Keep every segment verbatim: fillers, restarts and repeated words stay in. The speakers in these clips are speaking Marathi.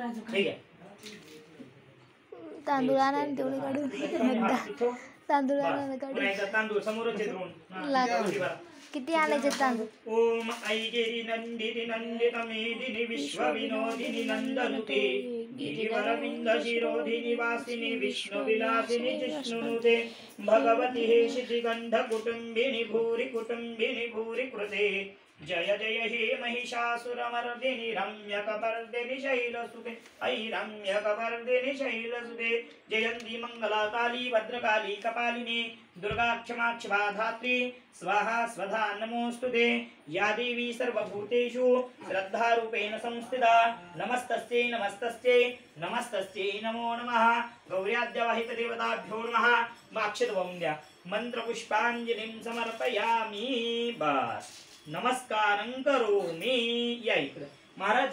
ठीक आहे तांदूळ आणा तेवढे काढून तांदूळ आणा काढून तांदूळ समोरच किती आणायचे तांदूळ ओम ऐगिरी नंदिनी नंदित मेदिनी विश्व विनोदिनी नंदनुते गिरिवर विंद शिरोधिनी वासिनी विष्णु विलासिनी जिष्णुनुते भगवती हे शितिगंध कुटुंबिनी भूरि कुटुंबिनी भूरि कृते जय जय हे महिषासुरमर्दिनी रम्यकपर्दिनी शैलसुते ऐ रम्यकपर्दिनी शैलसुते जयन्ती मंगला काली भद्रकाली कपालिनी दुर्गा क्षमा क्षमा धात्री स्वाहा स्वधा नमोस्तुते या देवी सर्वभूतेषु श्रद्धारूपेण संस्थिता नमस्तस्यै नमस्तस्यै नमस्तस्यै नमो नमः गौर्याद्यवाहित देवताभ्यो नमः माक्षितवन्द्या मंत्रपुष्पांजलिं समर्पयामि बस नमस्कारं करोमि या इकडे महाराज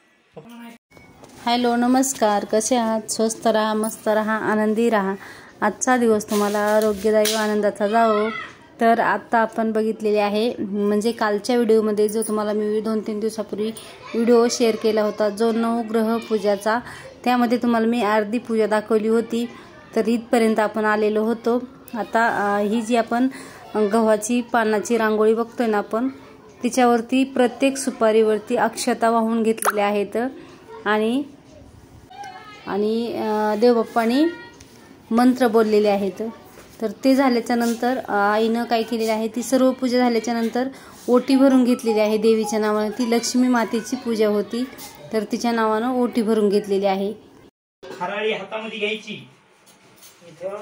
हॅलो नमस्कार कसे आहात स्वस्थ राहा मस्त राहा आनंदी राहा आजचा दिवस तुम्हाला आरोग्यदायी व आनंदाचा जावो तर आता आपण बघितलेले आहे म्हणजे कालच्या व्हिडिओमध्ये जो तुम्हाला मी दोन तीन दिवसापूर्वी व्हिडिओ शेअर केला होता जो नवग्रह पूजाचा त्यामध्ये तुम्हाला मी अर्धी पूजा दाखवली होती तर इथपर्यंत आपण आलेलो होतो आता ही जी आपण गव्हाची पानाची रांगोळी बघतोय ना आपण तिच्यावरती प्रत्येक सुपारीवरती अक्षता वाहून घेतलेल्या आहेत आणि आणि देवबाप्पांनी मंत्र बोललेले आहेत तर ते झाल्याच्या नंतर आईनं काय केलेले आहे ती सर्व पूजा झाल्याच्या नंतर ओटी भरून घेतलेली आहे देवीच्या नावाने ती लक्ष्मी मातेची पूजा होती तर तिच्या नावाने ओटी भरून घेतलेली आहे हराळी हातामध्ये घ्यायची इथं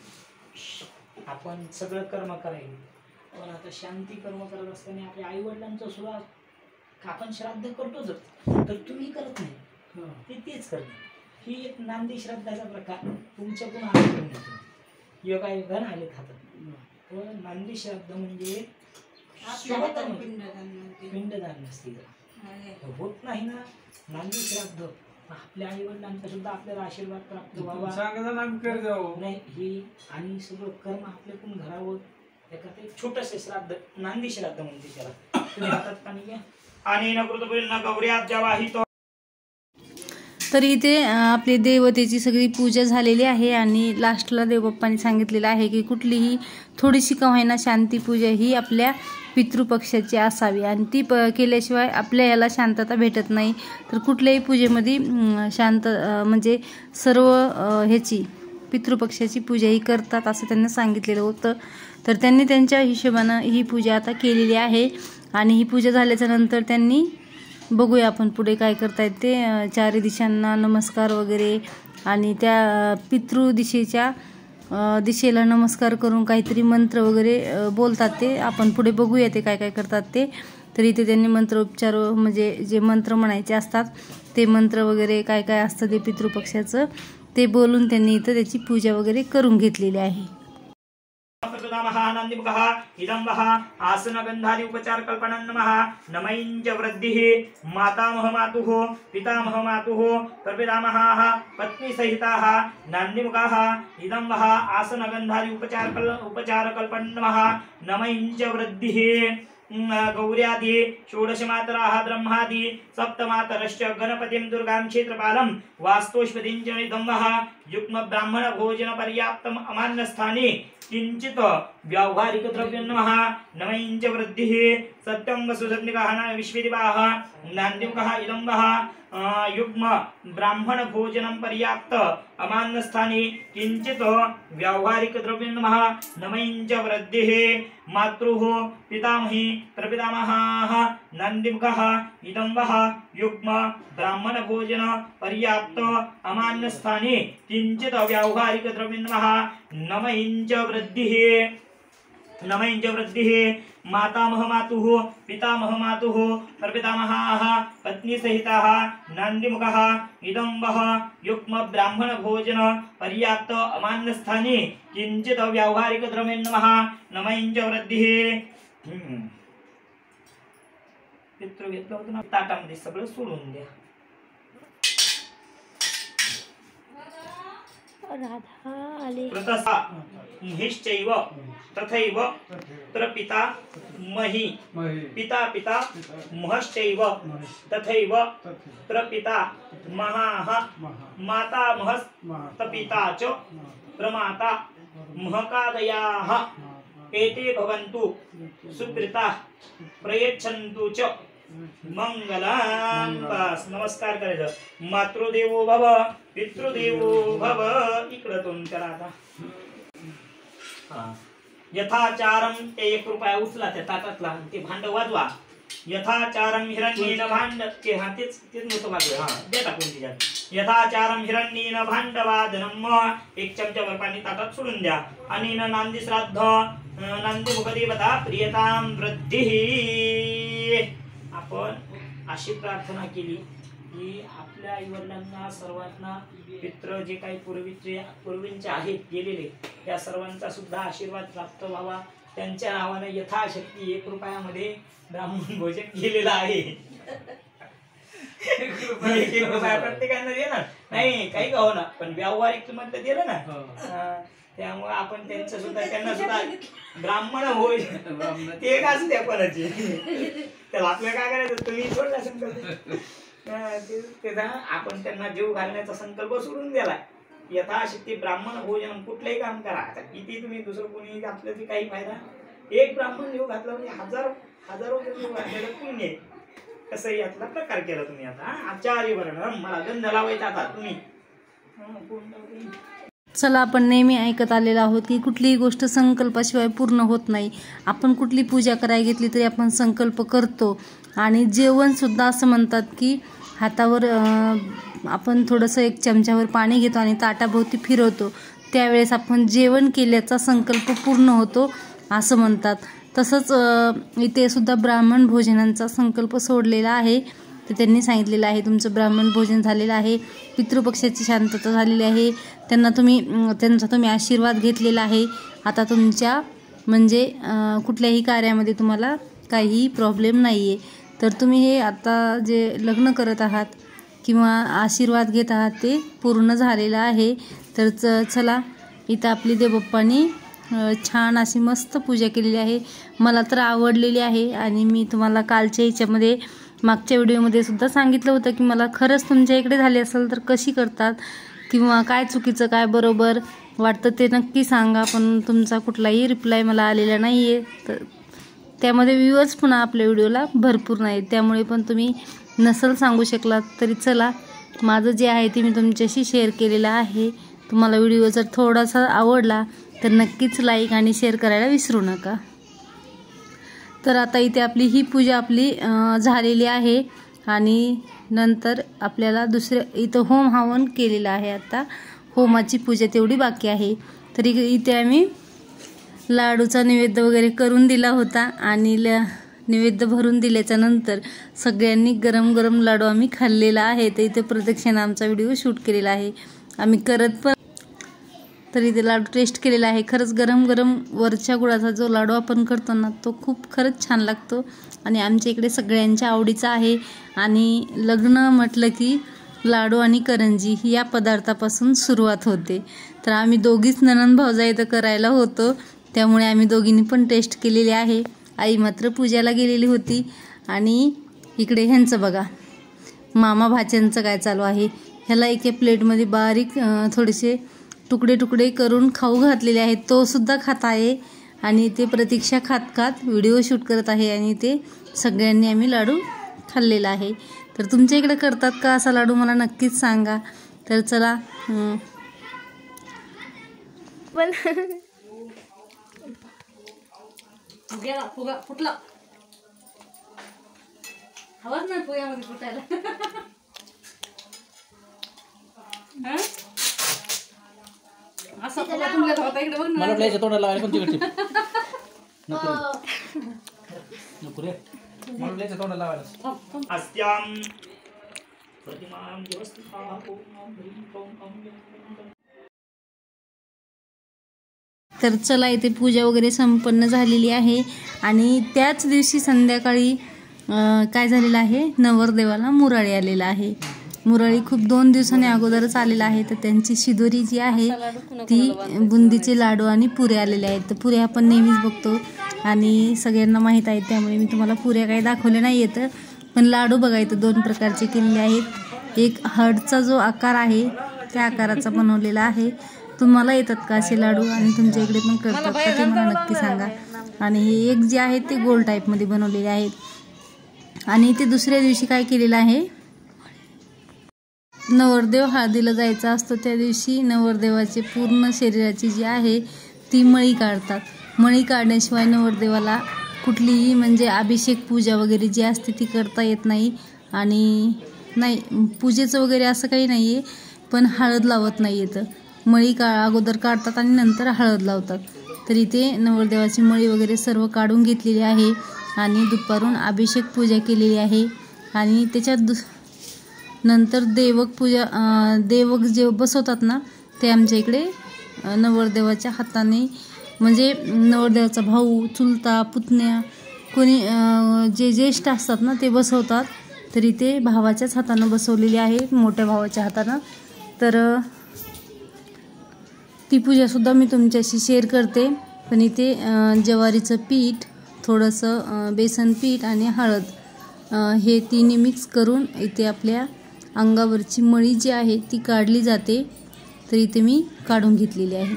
आपण सगळं कर्म करायचं पण आता शांती कर्म करत असताना आपल्या आई वडिलांचं सुद्धा आपण श्राद्ध करतोच तर तुम्ही करत नाही ते तेच करत ही एक नांदी श्राद्धाचा प्रकार तुमच्याकडून आले योगाय घन आले खातात नांदी श्राद्ध म्हणजे पिंडदान नसते होत नाही ना नांदी श्राद्ध आपल्या आई वडिलांचा सुद्धा आपल्याला आशीर्वाद प्राप्त व्हावा नाही ही आणि सगळं कर्म आपल्याकडून घरावं एखादं एक छोटस श्राद्ध नांदी श्राद्ध म्हणते त्याला तुम्ही हातात पाणी घ्या आणि नकृतपुरील न गौर्यात जवाहित तर इथे आपली देवतेची सगळी पूजा झालेली आहे आणि लास्टला देवबाप्पांनी सांगितलेलं आहे की कुठलीही थोडीशी का होईना शांती पूजा ही आपल्या पितृपक्षाची असावी आणि ती प केल्याशिवाय आपल्या याला शांतता भेटत नाही तर कुठल्याही पूजेमध्ये शांत म्हणजे सर्व ह्याची पितृपक्षाची पूजा ही करतात असं त्यांना सांगितलेलं होतं तर त्यांनी त्यांच्या हिशोबानं ही पूजा आता केलेली आहे आणि ही पूजा झाल्याच्या नंतर त्यांनी बघूया आपण पुढे काय करतायत ते चारी दिशांना नमस्कार वगैरे आणि त्या पितृ दिशेच्या दिशेला नमस्कार करून काहीतरी मंत्र वगैरे बोलतात ते आपण पुढे बघूया ते काय काय करतात ते तर इथे त्यांनी मंत्रोपचार म्हणजे जे मंत्र म्हणायचे असतात ते मंत्र वगैरे काय काय असतं ते पितृपक्षाचं ते बोलून त्यांनी इथं त्याची पूजा वगैरे करून घेतलेली आहे नमः इदं वः आसनगंधादि उपचार कल्पनं नमः नमैंच वृद्धिः मातामह मातुः पितामह मातुः प्रपितामहाः पत्नी सहिताः नान्दिमुखाः इदं वः आसनगंधादि उपचार कल उपचार कल्पनं नमः नमैंच वृद्धिः गौर्यादि षोडशमातराः ब्रह्मादि सप्तमातरश्च गणपतिं दुर्गां क्षेत्रपालं वास्तुष्पतिं च इदं वः युग्म ब्राह्मण भोजन पर्याप्तम् अमान्यस्थाने किंचित व्यावहारिक द्रव्य नमः नमैंच वृद्धिः सत्यं वसुधन्निकाः विश्वदिवाः नान्दिमुखः इदं वः युग्म ब्राह्मण भोजनं पर्याप्त अमान्यस्थाने किंचित व्यावहारिक द्रव्य नमः नमैंच वृद्धिः मातृः पितामही प्रपितामहाः नान्दिमुखः इदं वः युग्म ब्राह्मण भोजन पर्याप्त अमान्यस्थाने किंचित व्यावहारिक द्रव्य नमः नमैंच वृद्धिः नमैंच वृद्धिः मातामह मातुः पितामह मातुः प्रपितामहाः पत्नी सहिताः नान्दिमुखः इदं वः युग्म ब्राह्मण भोजन पर्याप्त अमान्यस्थाने किंचित व्यावहारिक द्रव्य नमः नमैंच वृद्धिः पितृ घेतलं होतं ना ताटामध्ये सगळं सोडून द्या राधा पृतसा महिश्चैव तथैव प्रपिता मही पिता पिता महश्चैव तथैव प्रपिता महाः मातामहस्तपिता च प्रमाता महकादयाः एते भवन्तु सुकृताः प्रयच्छन्तु च मंगलां। बस नमस्कार करायचं। मातृदेवो भव पितृदेवो भव। इकडं तोंड करा आता। यथाचारम ते एक रुपया उचला त्या ताटातला ते भांड वाजवा। यथाचारम हिरण्येन भांड ते हा तेच तेच मोठं वाजवा। हा दे टाकून तिच्यात। यथाचारम हिरण्येन भांड वादनम एक चमचाभर पाणी ताटात सोडून द्या। आणि नांदी श्राद्ध नांदी मुखदेवता प्रियताम वृद्धी। आपण अशी प्रार्थना केली की आपल्या आईवडिलांना सर्वांना पित्र जे काही पूर्वीचे पूर्वींचे आहेत गेलेले त्या सर्वांचा सुद्धा आशीर्वाद प्राप्त व्हावा। त्यांच्या नावाने यथाशक्ती एक रुपयामध्ये ब्राह्मण भोजन केलेलं आहे। एक एक रुपया प्रत्येकाने देणार नाही काही का होणार पण व्यावहारिक किंमत तर दिलं ना। त्यामुळे आपण त्यांचं सुद्धा त्यांना सुद्धा ब्राह्मण होय ते एक असू द्या कोणाची त्याला आपल्याला काय करायचं तुम्ही सोडला संकल्प त्याचा आपण त्यांना जीव घालण्याचा संकल्प सोडून दिलाय। यथाशक्ती ब्राह्मण भोजन कुठलंही काम करा। आता किती तुम्ही दुसरं कोणी घातलं की काही फायदा। एक ब्राह्मण जीव घातला म्हणजे हजारो हजारो जीव घातलेलं पुण्य कसं यातला प्रकार केला तुम्ही। आता आचार्य वर्ण मला गंध लावायचा आता तुम्ही। चला आपण नेहमी ऐकत आलेलो आहोत की कुठलीही गोष्ट संकल्पाशिवाय पूर्ण होत नाही। आपण कुठली पूजा करायला घेतली तरी आपण संकल्प करतो। आणि जेवण सुद्धा असं म्हणतात की हातावर आपण थोडंसं एक चमच्यावर पाणी घेतो आणि ताटाभोवती फिरवतो त्यावेळेस आपण जेवण केल्याचा संकल्प पूर्ण होतो असं म्हणतात। तसंच इथे सुद्धा ब्राह्मण भोजनांचा संकल्प सोडलेला आहे। तर त्यांनी सांगितलेलं आहे तुमचं ब्राह्मण भोजन झालेलं आहे, पितृपक्षाची शांतता झालेली आहे, त्यांना तुम्ही त्यांचा तुम्ही आशीर्वाद घेतलेला आहे। आता तुमच्या म्हणजे कुठल्याही कार्यामध्ये तुम्हाला काही प्रॉब्लेम नाही आहे। तर तुम्ही हे आता जे लग्न करत आहात किंवा आशीर्वाद घेत आहात ते पूर्ण झालेलं आहे। तर च चला इथं आपली देवबाप्पानी छान अशी मस्त पूजा केलेली आहे। मला तर आवडलेली आहे आणि मी तुम्हाला कालच्या ह्याच्यामध्ये मागच्या व्हिडिओमध्ये सुद्धा सांगितलं होतं की मला खरंच तुमच्या इकडे झाली असेल तर कशी करतात किंवा काय चुकीचं काय बरोबर वाटतं ते नक्की सांगा। पण तुमचा कुठलाही रिप्लाय मला आलेला नाही आहे। तर त्यामध्ये व्ह्यूअर्स पुन्हा आपल्या व्हिडिओला भरपूर नाही त्यामुळे पण तुम्ही नसल सांगू शकलात तरी चला माझं जे आहे ते मी तुमच्याशी शेअर केलेलं आहे। तुम्हाला व्हिडिओ जर थोडासा आवडला तर नक्कीच लाईक आणि शेअर करायला विसरू नका। तर आता इथे आपली ही पूजा आपली झालेली आहे आणि नंतर आपल्याला दुसरे इथं होम हवन केलेलं आहे। आता होमाची पूजा तेवढी बाकी आहे। तर इथे आम्ही लाडूचा नैवेद्य वगैरे करून दिला होता आणि ल नैवेद्य भरून दिल्याच्या नंतर सगळ्यांनी गरम गरम लाडू आम्ही खाल्लेला आहे। तर इथे प्रत्यक्षाने आमचा व्हिडिओ शूट केलेला आहे आम्ही करत पण। तर इथे लाडू टेस्ट केलेला आहे। खरंच गरम गरम वरच्या गुळाचा जो लाडू आपण करतो ना तो खूप खरंच छान लागतो आणि आमच्या इकडे सगळ्यांच्या आवडीचा आहे। आणि लग्न म्हटलं की लाडू आणि करंजी या पदार्थापासून सुरुवात होते। तर आम्ही दोघीच नणंद भावजाई इथं करायला होतो त्यामुळे आम्ही दोघींनी पण टेस्ट केलेली आहे। आई मात्र पूजाला गेलेली होती आणि इकडे ह्यांचं बघा मामा भाच्यांचं काय चालू आहे। ह्याला एका प्लेटमध्ये बारीक थोडेसे तुकडे तुकडे करून खाऊ घातलेले आहेत तो सुद्धा खात आहे आणि ते प्रतीक्षा खात खात व्हिडिओ शूट करत आहे आणि ते सगळ्यांनी आम्ही लाडू खाल्लेला आहे। तर तुमच्या इकडे करतात का असा लाडू मला नक्कीच सांगा। तर चला पण गेला फुगा फुटला हवाच नाही फुग्यामध्ये फुटायला। असं फुगा तुमच्या होता इकडे बघ ना मला प्लेच्या तोंडाला लावायला कोणती गट्टी नको नको रे मला प्लेच्या तोंडाला लावायला अस्त्याम प्रतिमां व्यवस्थिता ओम ह्रीं क्लीं ओम। तर चला इथे पूजा वगैरे संपन्न झालेली आहे आणि त्याच दिवशी संध्याकाळी काय झालेलं आहे नवरदेवाला मुराळी आलेला आहे। मुरळी खूप दोन दिवसांनी अगोदरच आलेला आहे, तर त्यांची शिदोरी जी आहे ती बुंदीचे लाडू आणि पुऱ्या आलेल्या आहेत. तर पुऱ्या आपण नेहमीच बघतो आणि सगळ्यांना माहीत आहे, त्यामुळे मी तुम्हाला पुऱ्या काही दाखवल्या नाही येतं. पण लाडू बघायचं दोन प्रकारचे केलेले आहेत. एक हार्टचा जो आकार आहे त्या आकाराचा बनवलेला आहे. तुम्हाला येतात का असे लाडू आणि तुमच्या इकडे पण करतात का ते मला नक्की सांगा. आणि हे एक जे आहे ते गोल टाईपमध्ये बनवलेले आहेत. आणि ते दुसऱ्या दिवशी काय केलेलं आहे, नवरदेव हळदीला जायचा असतो त्या दिवशी नवरदेवाचे पूर्ण शरीराची जी आहे ती मळी काढतात. मळी काढण्याशिवाय नवरदेवाला कुठलीही म्हणजे अभिषेक पूजा वगैरे जी असते ती करता येत नाही. आणि नाही पूजेचं वगैरे असं काही नाही आहे, पण हळद लावत नाही येतं. मळी का अगोदर काढतात आणि नंतर हळद लावतात. तर इथे नवरदेवाची मळी वगैरे सर्व काढून घेतलेली आहे आणि दुपारून अभिषेक पूजा केलेली आहे. आणि त्याच्यात दु नंतर देवक पूजा देवक जे बसवतात ना ते आमच्या इकडे नवरदेवाच्या हाताने म्हणजे नवरदेवाचा भाऊ, चुलता, पुतण्या कोणी जे ज्येष्ठ असतात ना ते बसवतात. तर इथे भावाच्याच हातानं बसवलेली आहे, मोठ्या भावाच्या हातानं. तर ती पूजासुद्धा मी तुमच्याशी शेअर करते. पण इथे ज्वारीचं पीठ, थोडंसं बेसन पीठ आणि हळद हे तिन्ही मिक्स करून इथे आपल्या अंगावरची मळी जी आहे ती काढली जाते. तर इथे मी काढून घेतलेली आहे.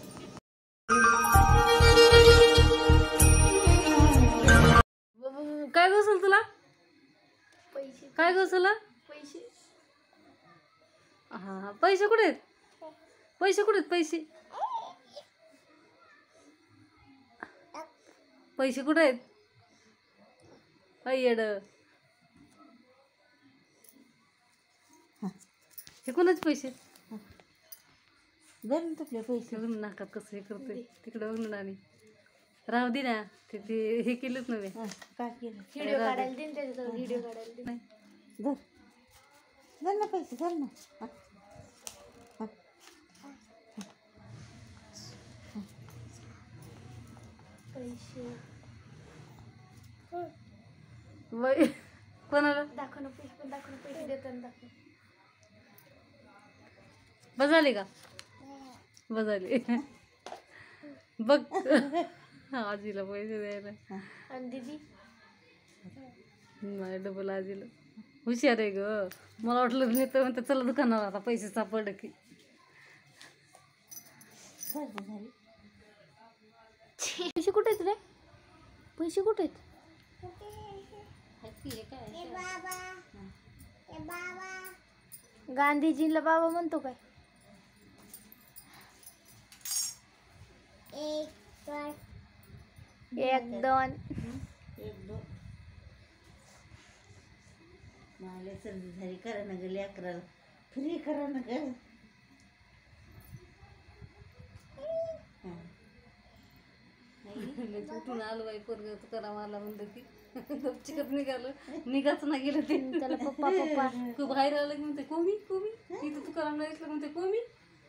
काय घोसल तुला पैसे, काय घोसला पैसे. हा पैसे कुठे आहेत, पैसे कुठे आहेत, पैसे पैसे कुठे आहेत. येड हे कोणाचे पैसे धरून तुझे पैसे घेऊन नाकात कसं हे करते तिकडे बघून. आणि राहू दे ना ते ते हे केलंच नव्हे. काय केलं, व्हिडिओ काढायला दे त्याच्यात, व्हिडिओ काढायला दे. धर धर ना पैसे, धर ना. पैसे वय कोणाला दाखव ना, पैसे पण दाखव ना, पैसे देताना दाखव. बजाली का बजाली बघ आजीला पैसे द्यायला. आणि दीदी नाही डबल आजीला हुशार आहे ग. मला वाटलं नाही तर म्हणते चला दुकानावर आता पैसे सापडलं की. पैसे कुठे आहेत रे, पैसे कुठे आहेत. गांधीजींना बाबा म्हणतो काय. एक दोन मला सर्दी झाली, करा ना गेली अकराला फ्री करा ना ग. उठून आलो बाई पोरग करा मला म्हणलं की गपचिकत निघालं, निघाच ना गेलं ते. त्याला पप्पा पप्पा तू बाहेर आलं की म्हणते कोमी कोमी, तिथं तू करा नाही म्हणते कोमी.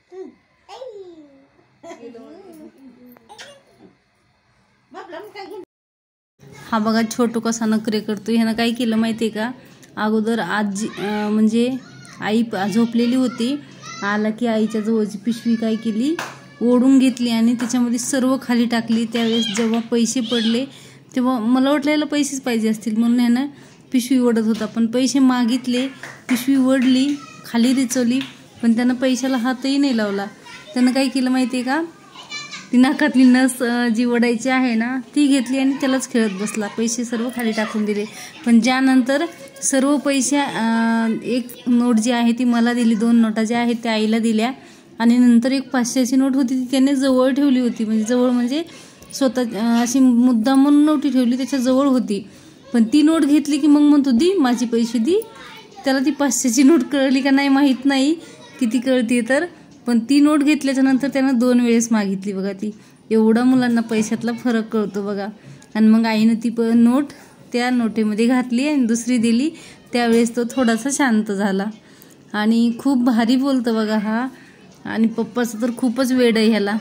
हा बघा छोटू कसा नखरे करतो. ह्यानं काय केलं माहितीये का, अगोदर आजी म्हणजे आई झोपलेली होती, आला की आईच्या जवळची पिशवी काय केली ओढून घेतली आणि त्याच्यामध्ये सर्व खाली टाकली. त्यावेळेस जेव्हा पैसे पडले तेव्हा मला वाटलेलं पैसेच पाहिजे असतील म्हणून ह्यानं पिशवी ओढत होता. पण पैसे मागितले, पिशवी ओढली, खाली रिचवली, पण त्यानं पैशाला हातही नाही लावला. त्यानं काय केलं माहिती आहे का, ती नाकातली नस जी ओढायची आहे ना ती घेतली आणि त्यालाच खेळत बसला. पैसे सर्व खाली टाकून दिले. पण ज्यानंतर सर्व पैसे एक नोट जी आहे ती मला दिली, दोन नोटा ज्या आहेत त्या आईला दिल्या आणि नंतर एक पाचशेची नोट होती ती त्याने जवळ ठेवली होती. म्हणजे जवळ म्हणजे स्वतः अशी मुद्दाम म्हणून नोटी ठेवली त्याच्या जवळ होती. पण ती नोट घेतली की मग म्हणतो दी माझी पैसे दी. त्याला ती पाचशेची नोट कळली का नाही माहीत नाही किती कळते तर, पण ती नोट घेतल्याच्या नंतर त्यानं दोन वेळेस मागितली बघा. ती एवढा मुलांना पैशातला फरक कळतो बघा. आणि मग आईनं ती प नोट त्या नोटेमध्ये घातली आणि दुसरी दिली. त्यावेळेस तो थोडासा शांत झाला आणि खूप भारी बोलतो बघा हा. आणि पप्पाचं तर खूपच वेड आहे ह्याला.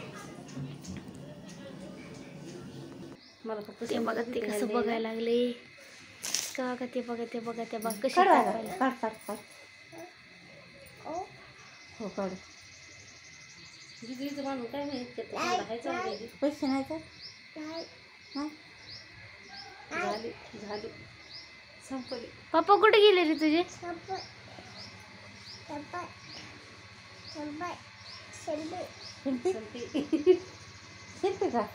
मला फक्त ते बघा ते कसं बघायला लागले का, ते बघा ते बघा ते बघा कशी हो काढू. पैसे नाही तर पप्पा कुठे गेले रे तुझे? शिल्पी शिल्पी का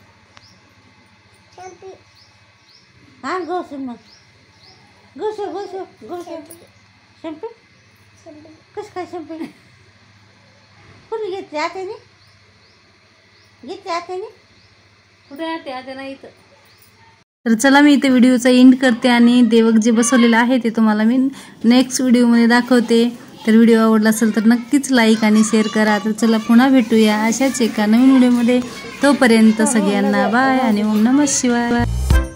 हा गोस मग गोस गोस गोस शिल्पी कसं काय शिल्पी कुणी घेतली आत्याने घेतली आत्याने कुठे आते आते नाही इथं. तर चला मी इथे व्हिडिओचा एंड करते आणि देवक जे बसवलेलं आहे ते तुम्हाला मी नेक्स्ट व्हिडिओमध्ये दाखवते. तर व्हिडिओ आवडला असेल तर नक्कीच लाईक आणि शेअर करा. तर चला पुन्हा भेटूया अशाच एका नवीन व्हिडिओमध्ये. तोपर्यंत सगळ्यांना बाय आणि ओम नमः शिवाय.